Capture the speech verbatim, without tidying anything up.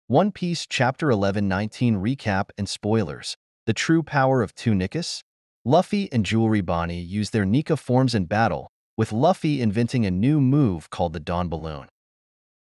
One Piece Chapter eleven nineteen Recap and Spoilers. The True Power of Two Nikas. Luffy and Jewelry Bonnie use their Nika forms in battle, with Luffy inventing a new move called the Dawn Balloon.